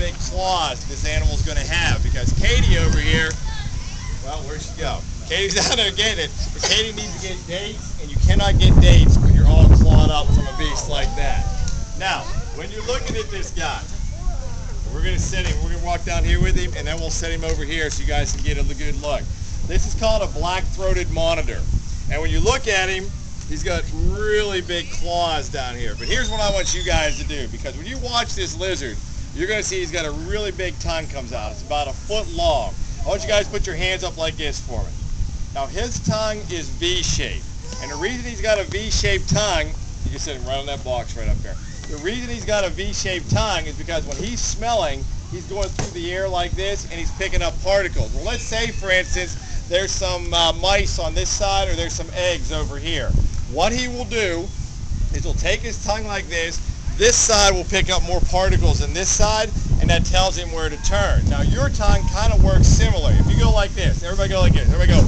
big claws this animal's going to have, because Katie over here, well, where'd she go? Katie's down there getting it, but Katie needs to get dates, and you cannot get dates when you're all clawed up from a beast like that. Now, when you're looking at this guy, we're going to set him, we're going to walk down here with him, and then we'll set him over here so you guys can get a good look. This is called a black-throated monitor, and when you look at him, he's got really big claws down here. But here's what I want you guys to do, because when you watch this lizard, you're going to see he's got a really big tongue comes out. It's about 1 foot long. I want you guys to put your hands up like this for me. Now his tongue is V-shaped, and the reason he's got a V-shaped tongue, you can sit him right on that box right up there. The reason he's got a V-shaped tongue is because when he's smelling, he's going through the air like this, and he's picking up particles. Well, let's say, for instance, there's some mice on this side, or there's some eggs over here. What he will do is he'll take his tongue like this. This side will pick up more particles than this side, and that tells him where to turn. Now your tongue kind of works similar. If you go like this, everybody go like this. Everybody go.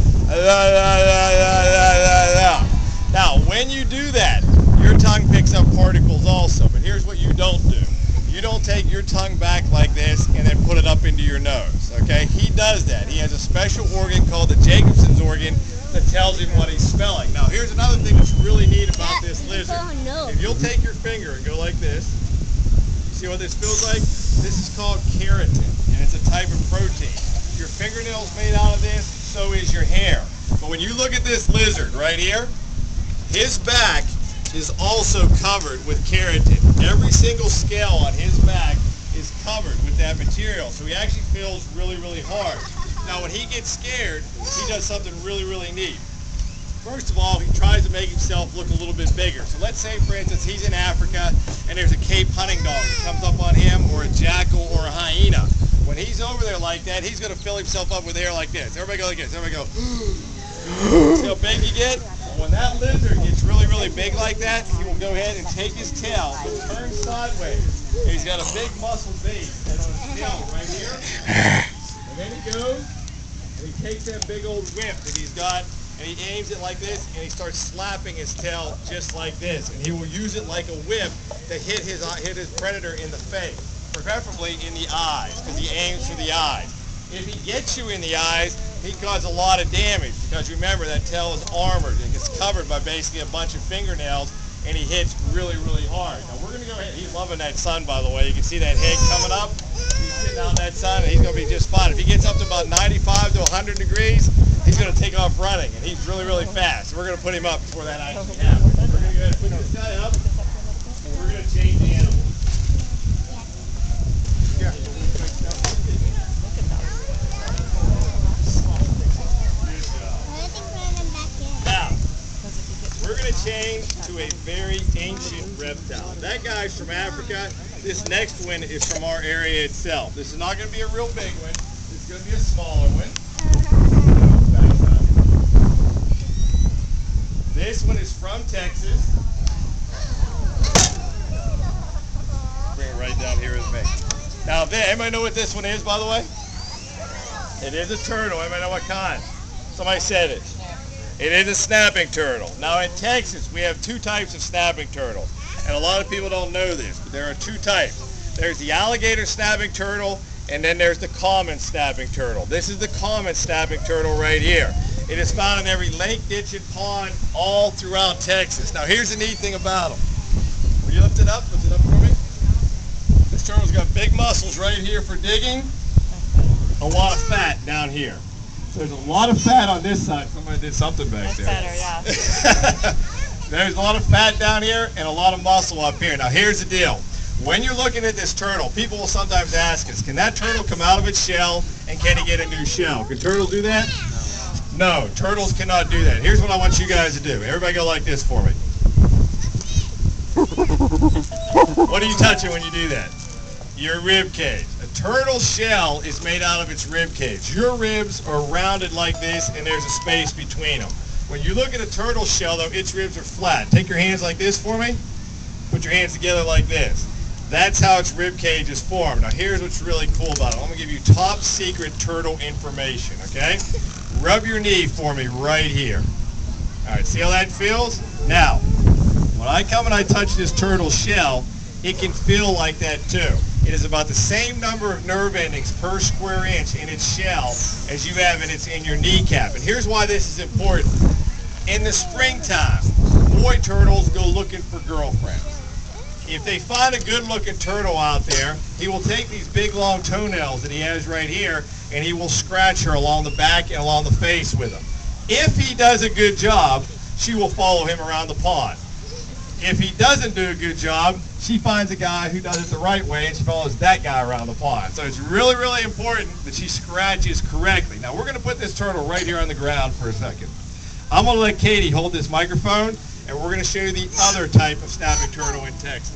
Now when you do that, your tongue picks up particles also. But here's what you don't do. You don't take your tongue back like this and then put it up into your nose. Okay? He does that. He has a special organ called the Jacobson's organ that tells him what he's smelling. Now here's another thing that's really neat about this lizard. Oh, no. If you'll take your finger and go like this, you see what this feels like? This is called keratin, and it's a type of protein. Your fingernail's made out of this, so is your hair. But when you look at this lizard right here, his back is also covered with keratin. Every single scale on his back is covered with that material, so he actually feels really, really hard. Now when he gets scared, he does something really, really neat. First of all, he tries to make himself look a little bit bigger. So let's say, for instance, he's in Africa and there's a Cape hunting dog that comes up on him, or a jackal or a hyena. When he's over there like that, he's going to fill himself up with air like this. Everybody go like this. Everybody go. See how big you get? When that lizard gets really, really big like that, he will go ahead and take his tail and turn sideways. And he's got a big muscle base, and on his tail right here. And then he goes and he takes that big old whip that he's got, and he aims it like this, and he starts slapping his tail just like this. And he will use it like a whip to hit his predator in the face, preferably in the eyes, because he aims for the eyes. If he gets you in the eyes, he causes a lot of damage, because remember, that tail is armored and gets covered by basically a bunch of fingernails, and he hits really, really hard. Now we're going to go ahead. He's loving that sun, by the way. You can see that head coming up. He's sitting out in that sun, and he's going to be just fine. If he gets up to about 95 to 100 degrees, he's going to take off running, and he's really, really fast. So we're going to put him up before that actually happens. We're going to go ahead and put this guy up, and we're going to change the animal. Yeah. Now, we're going to change to a very ancient reptile. That guy's from Africa. This next one is from our area itself. This is not going to be a real big one. This is going to be a smaller one. This one is from Texas. Bring it right down here with me. Now, anybody know what this one is, by the way? It is a turtle. Anybody know what kind? Somebody said it. It is a snapping turtle. Now, in Texas, we have 2 types of snapping turtles. And a lot of people don't know this, but there are 2 types. There's the alligator snapping turtle, and then there's the common snapping turtle. This is the common snapping turtle right here. It is found in every lake, ditch, and pond all throughout Texas. Now here's the neat thing about them. Will you lift it up? Lift it up for me. This turtle's got big muscles right here for digging, a lot of fat down here. So there's a lot of fat on this side. Somebody did something back there. That's better, yeah. There's a lot of fat down here and a lot of muscle up here. Now here's the deal. When you're looking at this turtle, people will sometimes ask us, can that turtle come out of its shell and can it get a new shell? Can turtles do that? No, turtles cannot do that. Here's what I want you guys to do. Everybody go like this for me. What are you touching when you do that? Your rib cage. A turtle's shell is made out of its rib cage. Your ribs are rounded like this, and there's a space between them. When you look at a turtle shell, though, its ribs are flat. Take your hands like this for me. Put your hands together like this. That's how its rib cage is formed. Now here's what's really cool about it. I'm going to give you top secret turtle information, okay? Rub your knee for me right here. All right, see how that feels? Now, when I come and I touch this turtle shell, it can feel like that too. it is about the same number of nerve endings per square inch in its shell as you have in your kneecap. And here's why this is important. In the springtime, boy turtles go looking for girlfriends. If they find a good-looking turtle out there, he will take these big, long toenails that he has right here, and he will scratch her along the back and along the face with them. If he does a good job, she will follow him around the pond. If he doesn't do a good job, she finds a guy who does it the right way, and she follows that guy around the pond. So it's really, really important that she scratches correctly. Now, we're going to put this turtle right here on the ground for a second. I'm going to let Katie hold this microphone, and we're going to show you the other type of snapping turtle in Texas.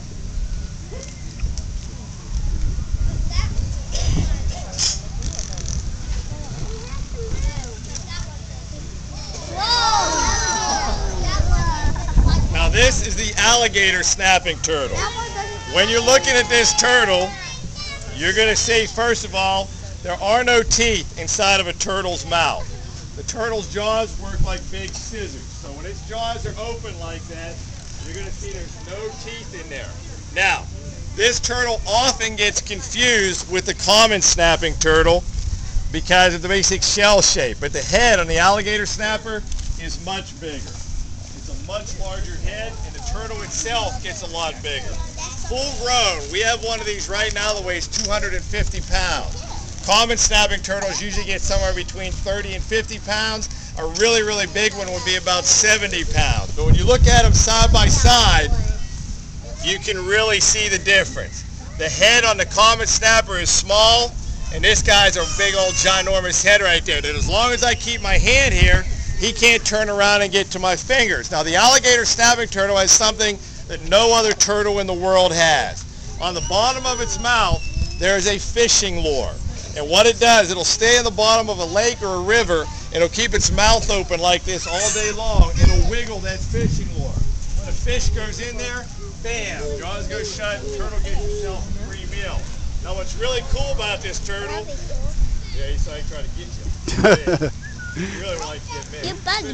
Now this is the alligator snapping turtle. When you're looking at this turtle, you're going to see, first of all, there are no teeth inside of a turtle's mouth. The turtle's jaws work like big scissors. So when its jaws are open like that, you're going to see there's no teeth in there. Now, this turtle often gets confused with the common snapping turtle because of the basic shell shape. But the head on the alligator snapper is much bigger. It's a much larger head, and the turtle itself gets a lot bigger. Full grown, we have one of these right now that weighs 250 pounds. Common snapping turtles usually get somewhere between 30 and 50 pounds. A really, really big one would be about 70 pounds. But when you look at them side by side, you can really see the difference. The head on the common snapper is small, and this guy's a big old ginormous head right there. That as long as I keep my hand here, he can't turn around and get to my fingers. Now the alligator snapping turtle has something that no other turtle in the world has. On the bottom of its mouth, there is a fishing lure. And what it does, it'll stay in the bottom of a lake or a river, and it'll keep its mouth open like this all day long. It'll wiggle that fishing lure. When a fish goes in there, bam, jaws go shut, turtle gets itself a free meal. Now what's really cool about this turtle, yeah, he's like trying to get you. He really would like to get me.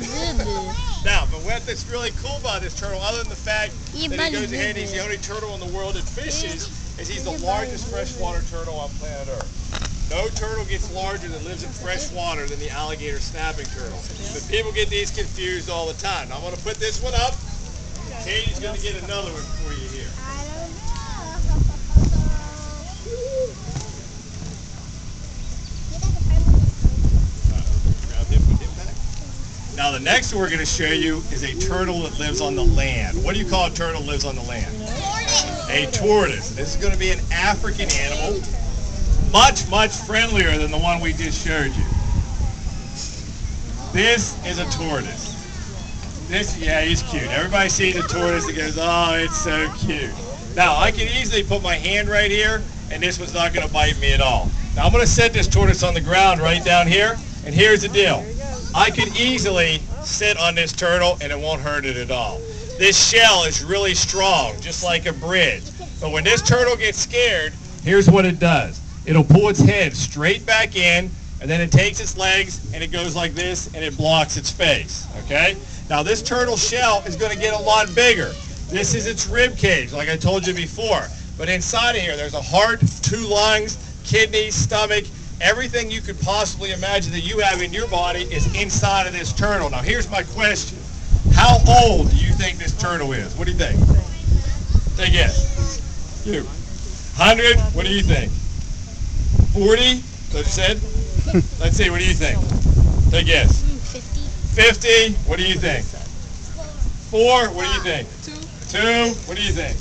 Now, but what's really cool about this turtle, other than the fact that he goes ahead and he's the only turtle in the world that fishes, is he's the largest freshwater turtle on planet Earth. No turtle gets larger that lives in fresh water than the alligator snapping turtle. But people get these confused all the time. Now I'm going to put this one up. Katie's going to get another one for you here. Now the next one we're going to show you is a turtle that lives on the land. What do you call a turtle that lives on the land? Tortoise. A tortoise. This is going to be an African animal. Much, much friendlier than the one we just showed you. This is a tortoise. This, yeah, he's cute. Everybody sees a tortoise and goes, oh, it's so cute. Now, I can easily put my hand right here, and this one's not going to bite me at all. Now, I'm going to set this tortoise on the ground right down here, and here's the deal. I could easily sit on this turtle, and it won't hurt it at all. This shell is really strong, just like a bridge. But when this turtle gets scared, here's what it does. It'll pull its head straight back in, and then it takes its legs, and it goes like this, and it blocks its face, okay? Now, this turtle shell is going to get a lot bigger. This is its rib cage, like I told you before. But inside of here, there's a heart, 2 lungs, kidneys, stomach, everything you could possibly imagine that you have in your body is inside of this turtle. Now, here's my question. How old do you think this turtle is? What do you think? Take a guess. You. 100? What do you think? 40? Is that what you said? Let's see, what do you think? Take a guess. 50? 50? What do you think? 4? What do you think? 2? What do you think?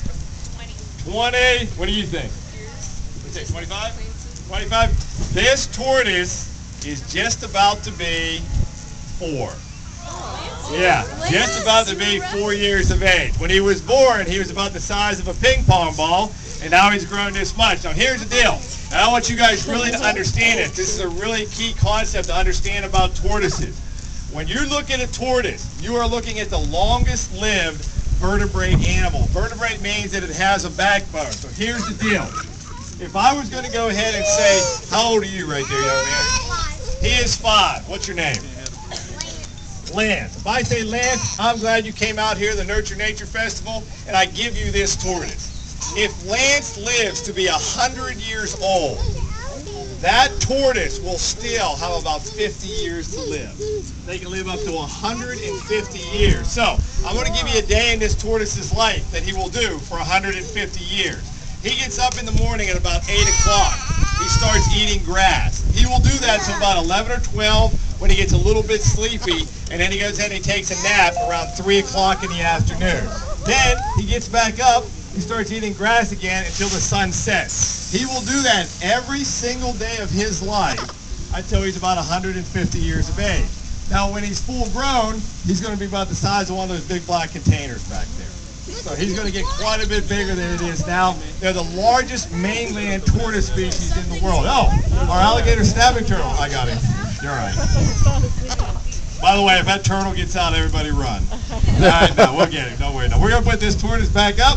20? What do you think? What's it, 25? 25? This tortoise is just about to be 4. Yeah, just about to be 4 years of age. When he was born, he was about the size of a ping pong ball, and now he's grown this much. Now here's the deal. I want you guys really to understand this. This is a really key concept to understand about tortoises. When you look at a tortoise, you are looking at the longest lived vertebrate animal. Vertebrate means that it has a backbone. So here's the deal. If I was going to go ahead and say, how old are you right there, young man? He is 5. What's your name? Lance. If I say, Lance, I'm glad you came out here to the Nurture Nature Festival, and I give you this tortoise. if Lance lives to be 100 years old, that tortoise will still have about 50 years to live. They can live up to 150 years. So I'm going to give you a day in this tortoise's life that he will do for 150 years. He gets up in the morning at about 8 o'clock. He starts eating grass. He will do that till about 11 or 12 when he gets a little bit sleepy, and then he goes ahead and he takes a nap around 3 o'clock in the afternoon. Then he gets back up, he starts eating grass again until the sun sets. He will do that every single day of his life until he's about 150 years of age. Now when he's full grown, he's going to be about the size of one of those big black containers back there. So he's going to get quite a bit bigger than it is now. They're the largest mainland tortoise species in the world. Oh, our alligator snapping turtle. I got him. You're right. By the way, if that turtle gets out, everybody run. All right, no, we'll get him. Don't worry. No, we're going to put this tortoise back up.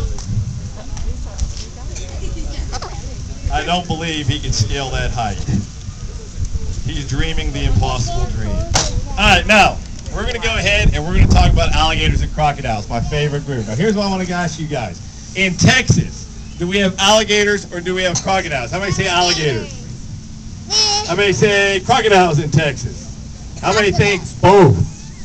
I don't believe he can scale that height. He's dreaming the impossible dream. All right, now, we're going to go ahead and we're going to talk about alligators and crocodiles, my favorite group. Now, here's what I want to ask you guys. In Texas, do we have alligators or do we have crocodiles? How many say alligators? How many say crocodiles in Texas? How many think both?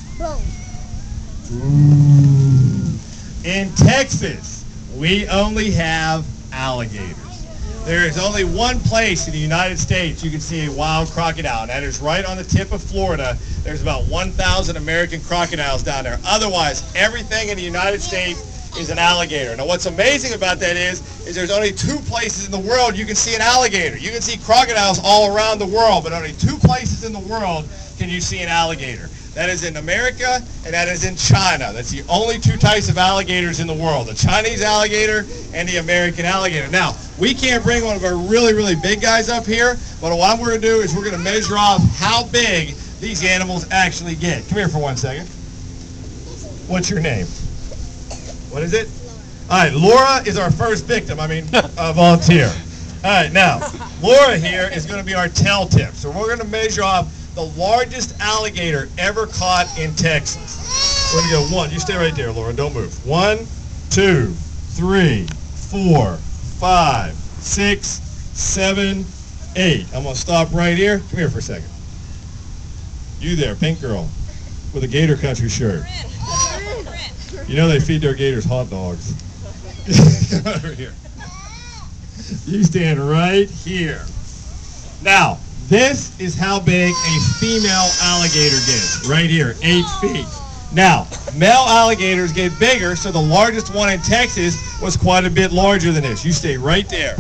In Texas, we only have alligators. There is only one place in the United States you can see a wild crocodile, and that is right on the tip of Florida. There's about 1,000 American crocodiles down there. Otherwise, everything in the United States is an alligator. Now, what's amazing about that is there's only 2 places in the world you can see an alligator. You can see crocodiles all around the world, but only 2 places in the world can you see an alligator. That is in America, and that is in China. That's the only 2 types of alligators in the world, the Chinese alligator and the American alligator. Now, we can't bring one of our really, really big guys up here, but what we're going to do is we're going to measure off how big these animals actually get. Come here for 1 second. What's your name? What is it? All right, Laura is our first victim, volunteer. All right, now, Laura here is going to be our tail tip. So we're going to measure off the largest alligator ever caught in Texas. We're going to go 1. You stay right there, Laura. Don't move. 1, 2, 3, 4, 5, 6, 7, 8. I'm going to stop right here. Come here for a second. You there, pink girl, with a Gator Country shirt. You know they feed their gators hot dogs. Come over here. You stand right here. Now, this is how big a female alligator gets, right here, 8 feet. Now, male alligators get bigger, so the largest one in Texas was quite a bit larger than this. You stay right there.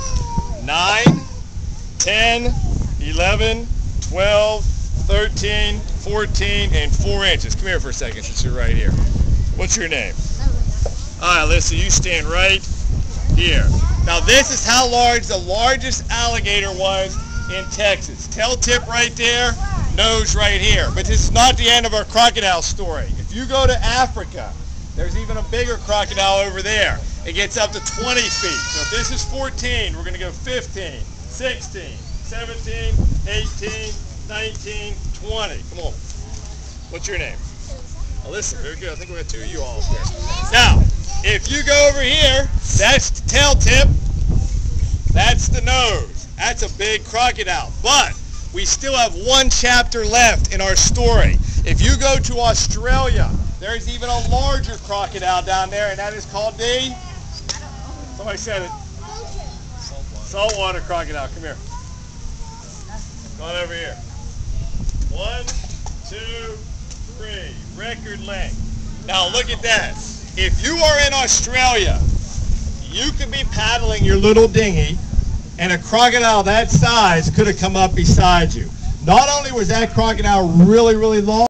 9, 10, 11, 12, 13, 14, and 4 inches. Come here for a second since you're right here. What's your name? All right, Alyssa, you stand right here. Now, this is how large the largest alligator was in Texas. Tail tip right there, nose right here. But this is not the end of our crocodile story. If you go to Africa, there's even a bigger crocodile over there. It gets up to 20 feet. So if this is 14, we're going to go 15, 16, 17, 18, 19, 20. Come on. What's your name? Alyssa. Very good. I think we got 2 of you all up there. Now, if you go over here, that's the tail tip. That's the nose. That's a big crocodile. But we still have 1 chapter left in our story. If you go to Australia, there's even a larger crocodile down there, and that is called the... Somebody said it. Saltwater crocodile. Come here. Come on over here. 1, 2, 3. Record length. Now look at that. If you are in Australia, you could be paddling your little dinghy, and a crocodile that size could have come up beside you. Not only was that crocodile really, really long,